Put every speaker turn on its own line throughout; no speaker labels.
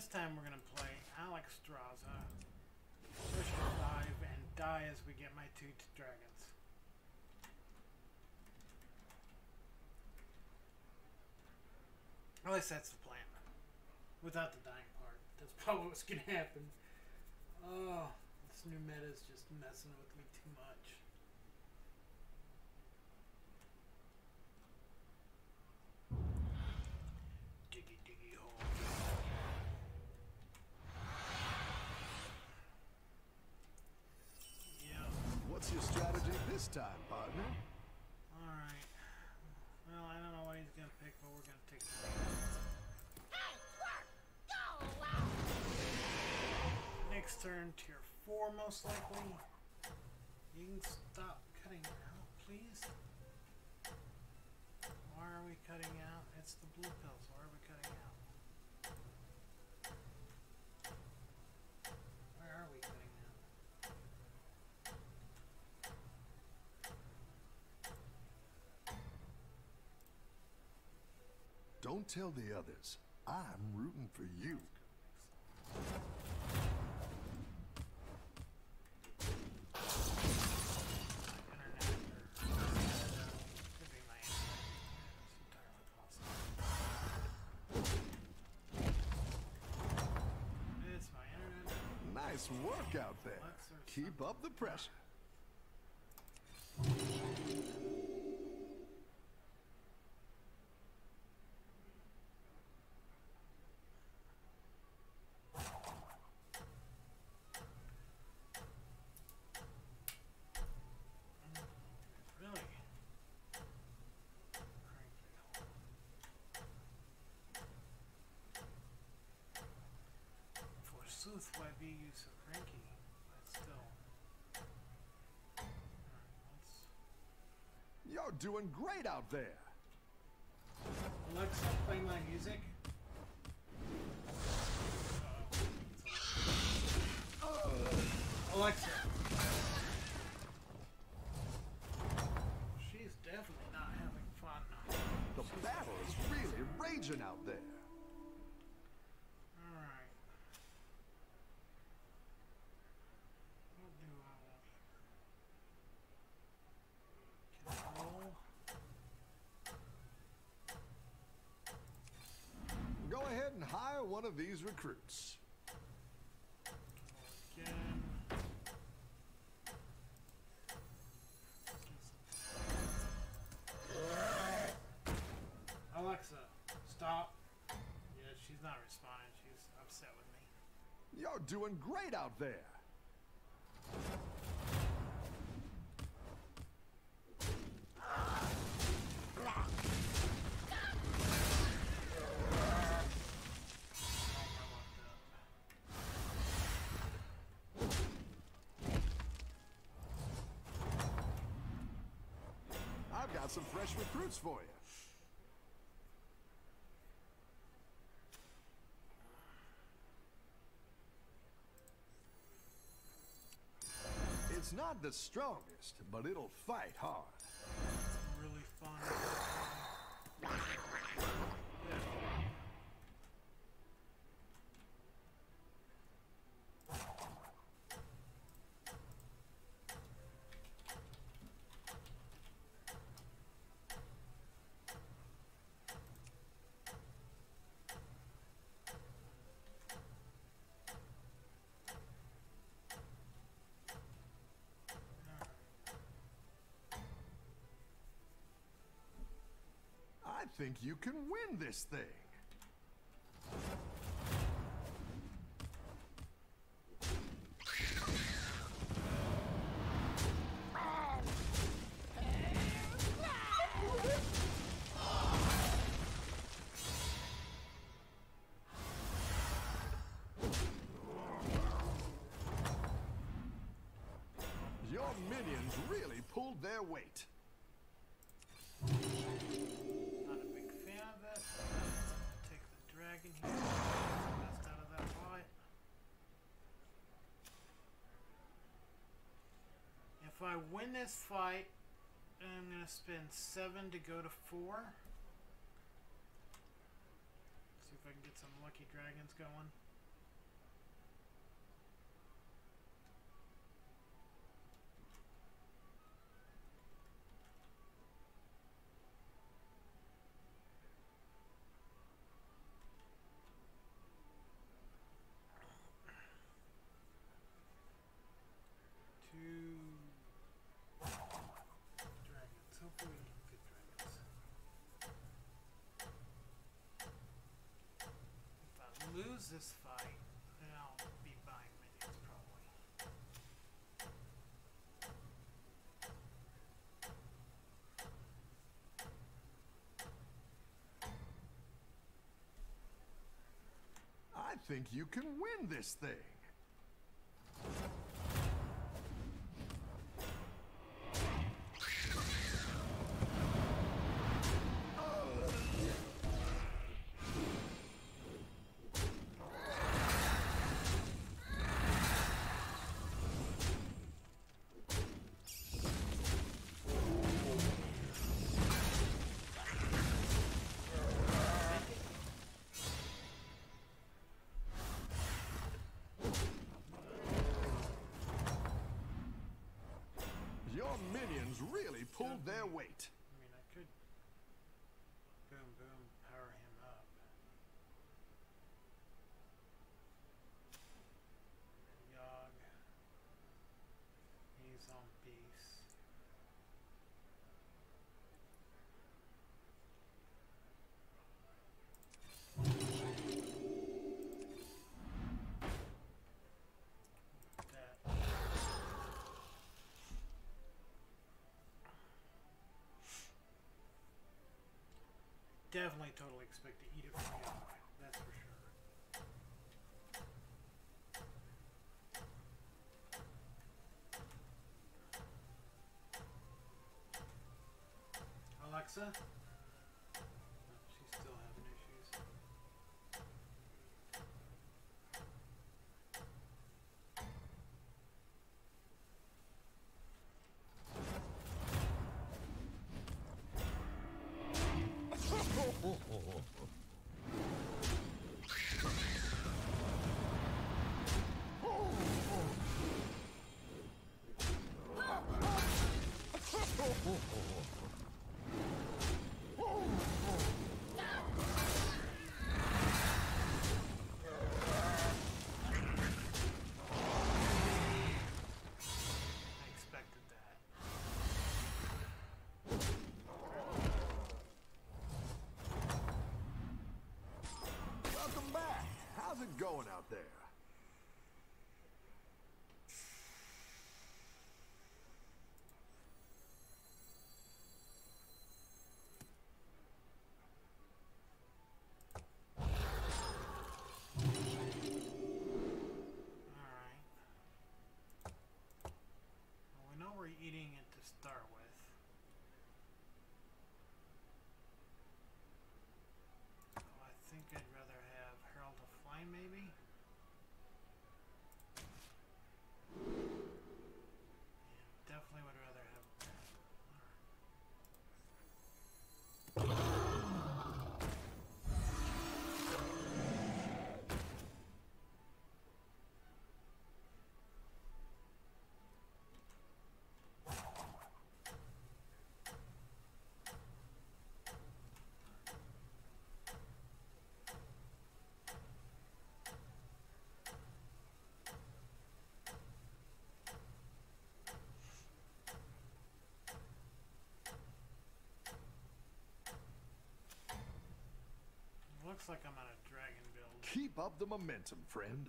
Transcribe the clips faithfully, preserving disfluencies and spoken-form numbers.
This time we're going to play Alexstrasza. Push for five and die as we get my two dragons. At least that's the plan. Without the dying part. That's probably what's going to happen. Oh, this new meta is just messing with me too much. Diggy diggy hole. Yeah.
What's your strategy this time, partner?
Alright. Well, I don't know what he's gonna pick, but we're gonna take the
Hey, Twerk! Go away!
next turn, tier four most likely. You can stop cutting out, please. Why are we cutting out? It's the blue pills. Why are we cutting out? Where are we cutting out?
Don't tell the others. I'm rooting for you.
Internet or could be my internet. It's entirely possible. It's my internet.
Nice work out there.
Alexa or
Keep up the pressure.
Really? Forsooth, why be you so cranky? But still. Alright, let's...
You're doing great out there.
Alexa, play my music. Uh-oh. Alexa. She's definitely not having fun.
The battle is really raging out there.
Alright. What do I want here? Control.
Go ahead and hire one of these recruits.
Again. Alexa, stop. Yeah, she's not responding. She's upset with me.
You're doing great out there. I've got some fresh recruits for you. It's not the strongest, but it'll fight hard.
Really fun.
I think you can win this thing. Your minions really pulled their weight.
Not a big fan of it. Take the dragon here. Best out of that fight. If I win this fight, I'm gonna spend seven to go to four. See if I can get some lucky dragons going. lose this fight, then I'll be buying minions probably.
I think you can win this thing. Your minions really pulled their weight.
I mean, I could boom boom power him up. Yogg. He's on base. That. Definitely totally expect to eat it from Yogg, that's for sure. Alexa? Oh, she's still having issues. I expected that.
Welcome back. How's it going out there?
Alright. Well, we know we're eating it to start with. Oh, I think I'd rather have Herald of Flame, maybe? Yeah, definitely would rather have that. Looks like I'm on a dragon build.
Keep up the momentum, friend.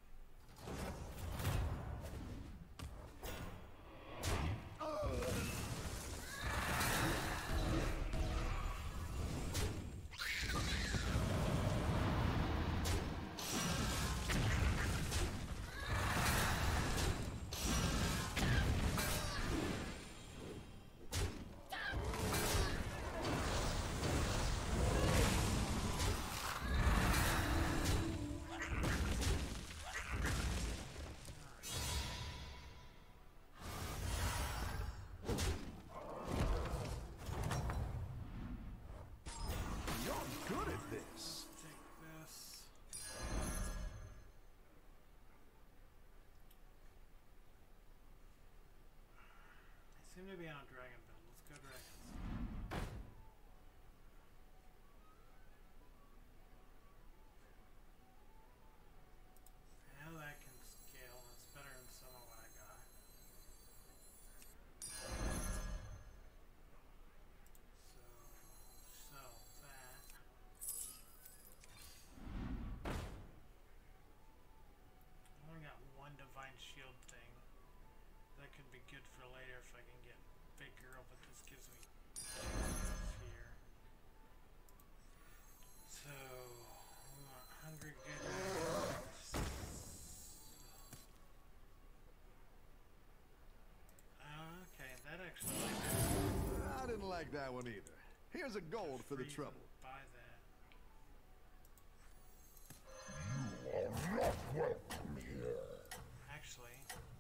Seem to be on a dragon build. Let's go dragons. Now that can scale. That's better than some of what I got. So, sell that. like that one either. Here's a gold for the
Freeze
trouble.
and buy that.
You are not welcome here.
Actually,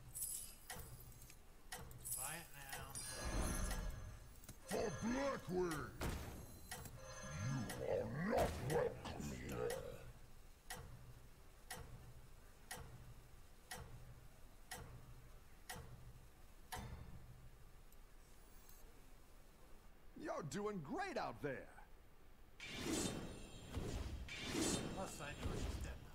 buy it now.
For Blackwing, you are not welcome here.
You're doing great out there.
Plus, side George is dead now.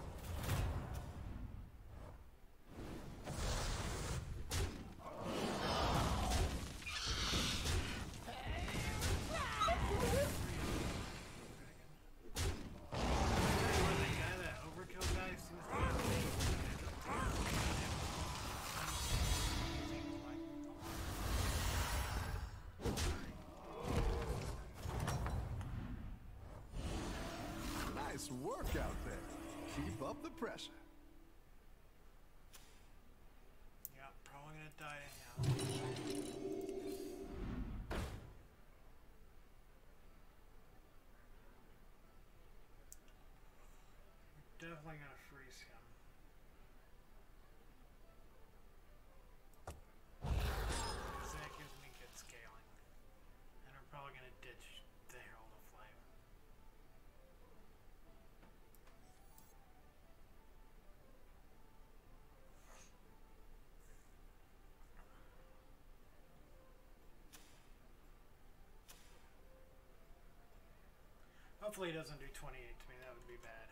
The guy, that overkill guy, seems to have
Nice work out there. Keep up the pressure.
Yeah, probably gonna die anyhow. We're definitely gonna freeze him. So that gives me good scaling. And we're probably gonna ditch the Herald of Flame. Hopefully he doesn't do twenty-eight to me, that would be bad.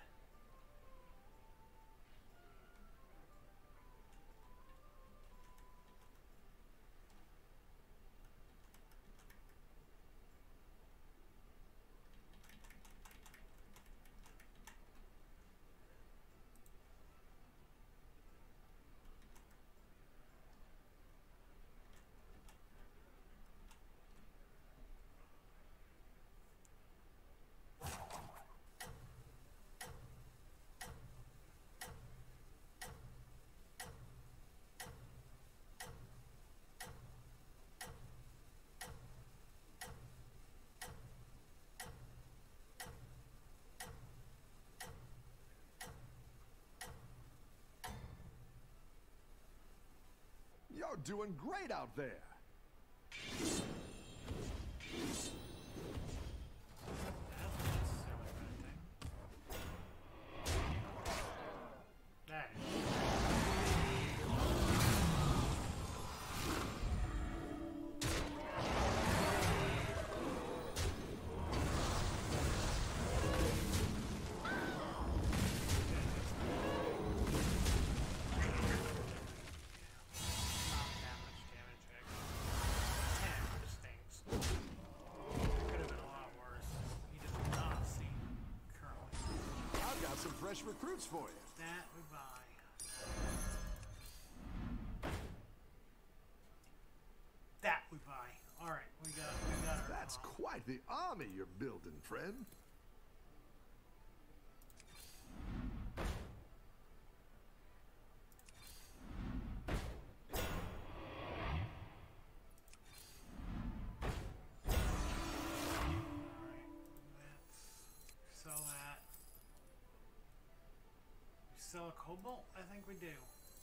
You're doing great out there.
That's not necessarily a bad thing. That
fresh recruits for you.
That we buy. That we buy. All right, we got we got our.
That's
bomb.
quite the army you're building, friend.
Sell a cobalt? I think we do.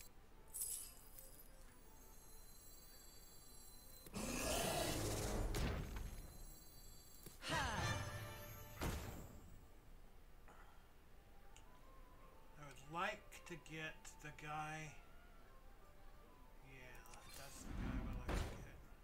I would like to get the guy. Yeah, that's the guy I would like to get.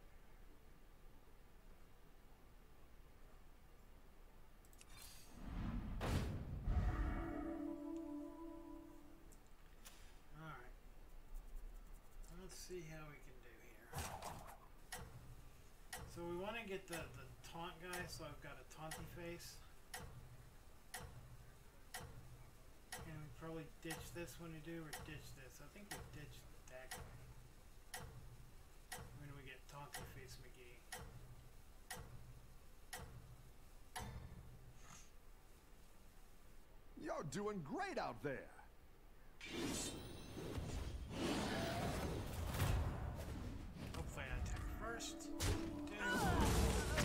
See how we can do here. So we want to get the, the taunt guy, so I've got a taunty face. And we probably ditch this when we do, or ditch this. I think we ditch that guy. When we get taunty face McGee.
You're doing great out there.
Hopefully I attack first. Two.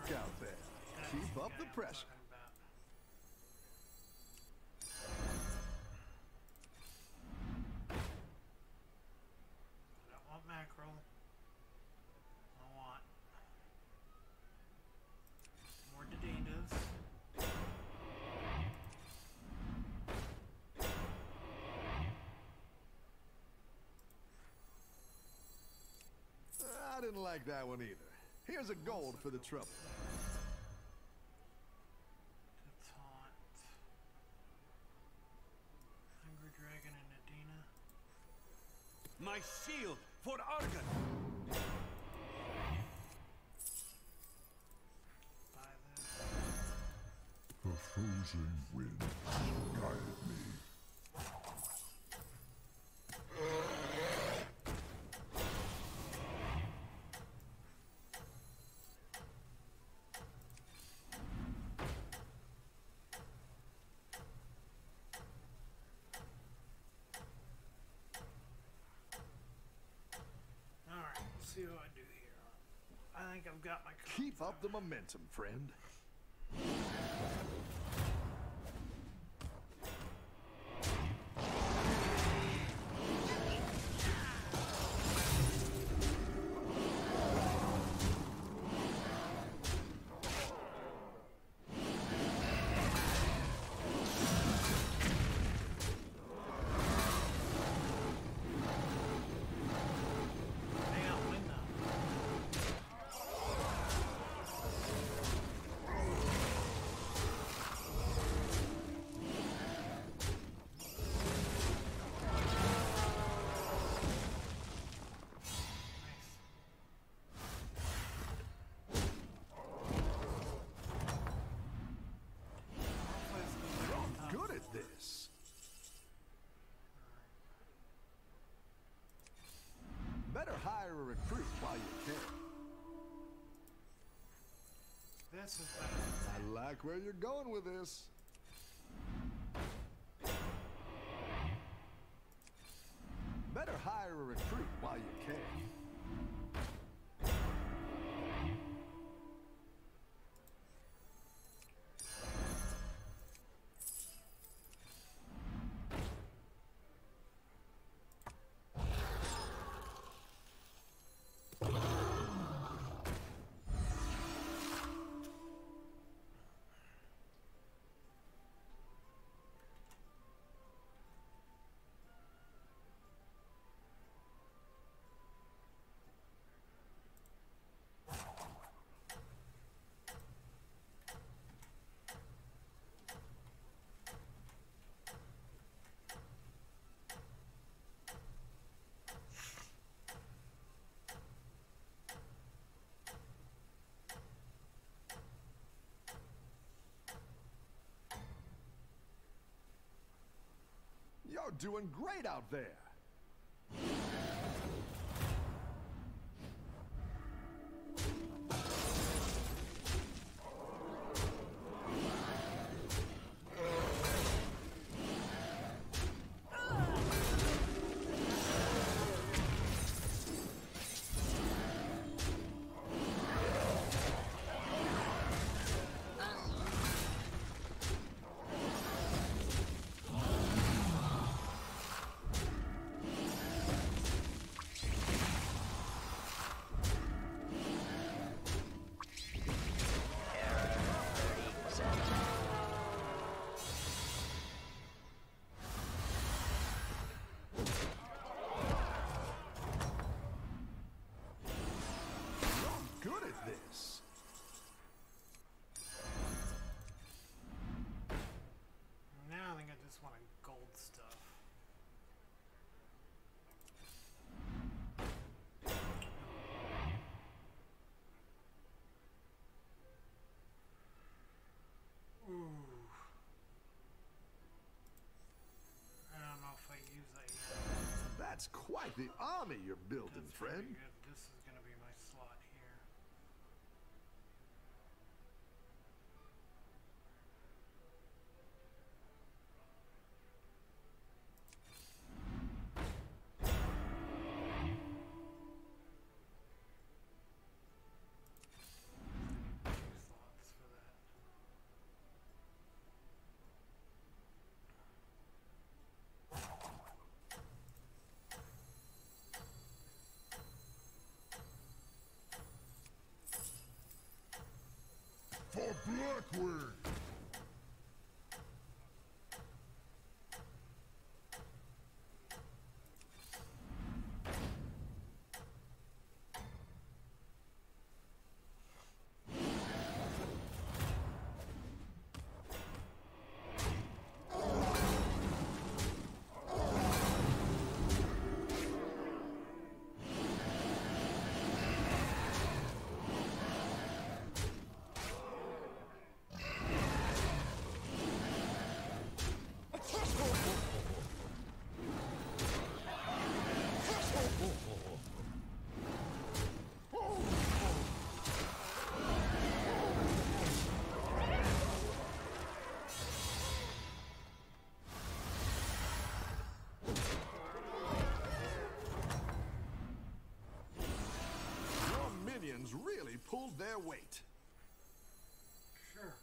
work out there.
That's
Keep
the
up
guy
the
I'm
pressure.
talking about. I don't want mackerel. I want more Didinas.
I didn't like that one either. Here's a gold for the trouble.
To taunt. Hungry Dragon and Nadina.
My shield for Argon!
Buy this.
The frozen wind guided me.
Alright, let's see what I do here. I think I've got my combo.
Keep up the momentum, friend.
May not win though. Nice.
Good at this. Better hire a recruit while you can.
This is better.
I like where you're going with this. Better hire a recruit while you can. You're doing great out there. You're good at this.
Now I think I just want gold stuff. Ooh. I don't know if I use that yet.
That's quite the army you're building,
That's pretty
friend.
good. This is gonna be my slot here. Use
for Blackwing!
Really pulled their weight.
Sure.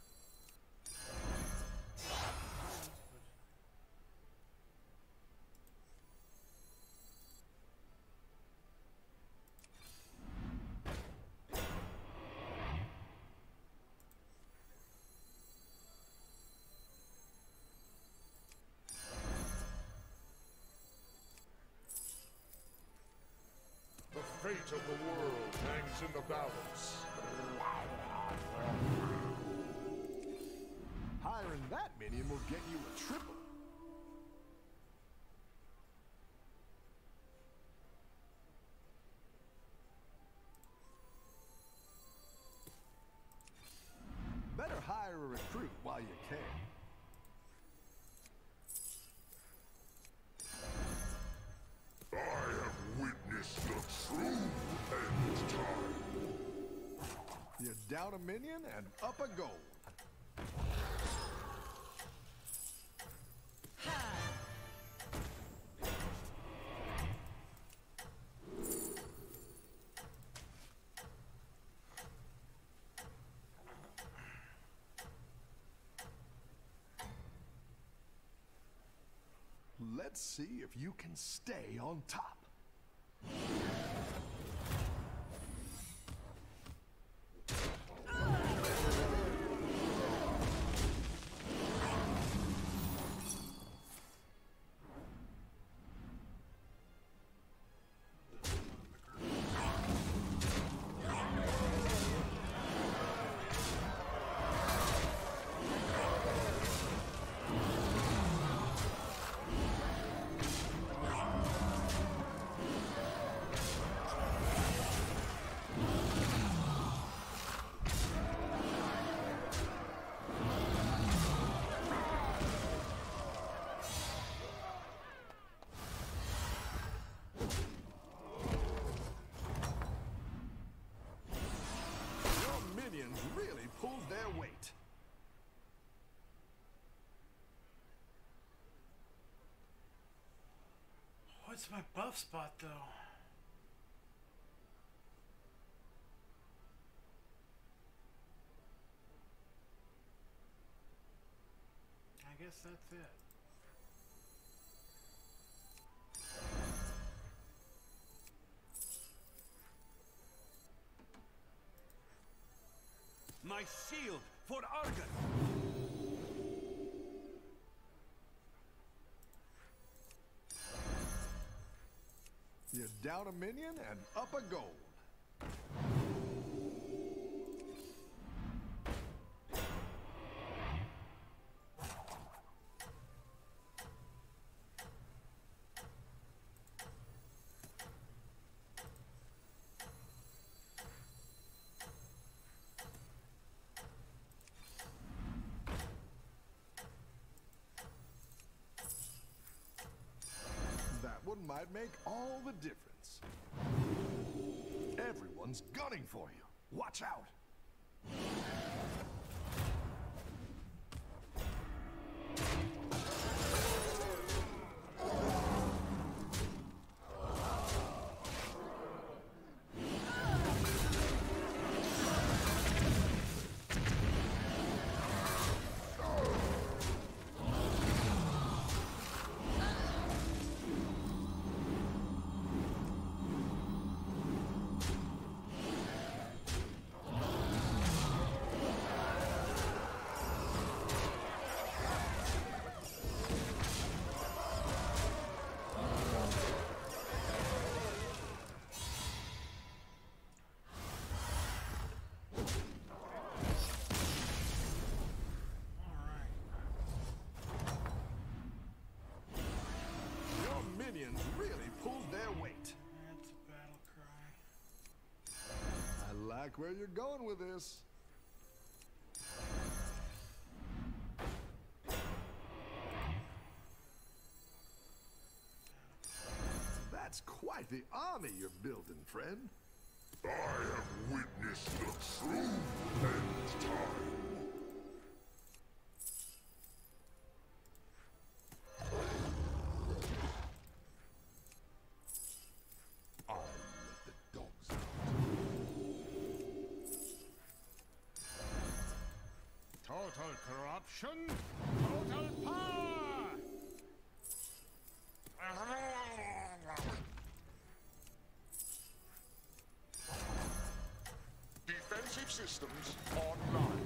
The fate of the world hangs in the balance.
Hiring that minion will get you a triple. Better hire a recruit while you can.
I have witnessed the true end time.
You're down a minion and up a gold. Let's see if you can stay on top. Really pulled their weight.
What's my buff spot, though? I guess that's it.
My shield for Argon!
You're down a minion and up a gold. One might make all the difference. Everyone's gunning for you. Watch out. where you're going with this. That's quite the army you're building, friend.
I have witnessed the true end time. I'll let the dogs out.
Total corruption, total power!
Defensive systems online.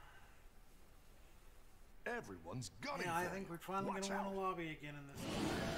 Everyone's gunning
Yeah, I
for
think
you.
we're finally
Watch
gonna
out.
win a lobby again in this.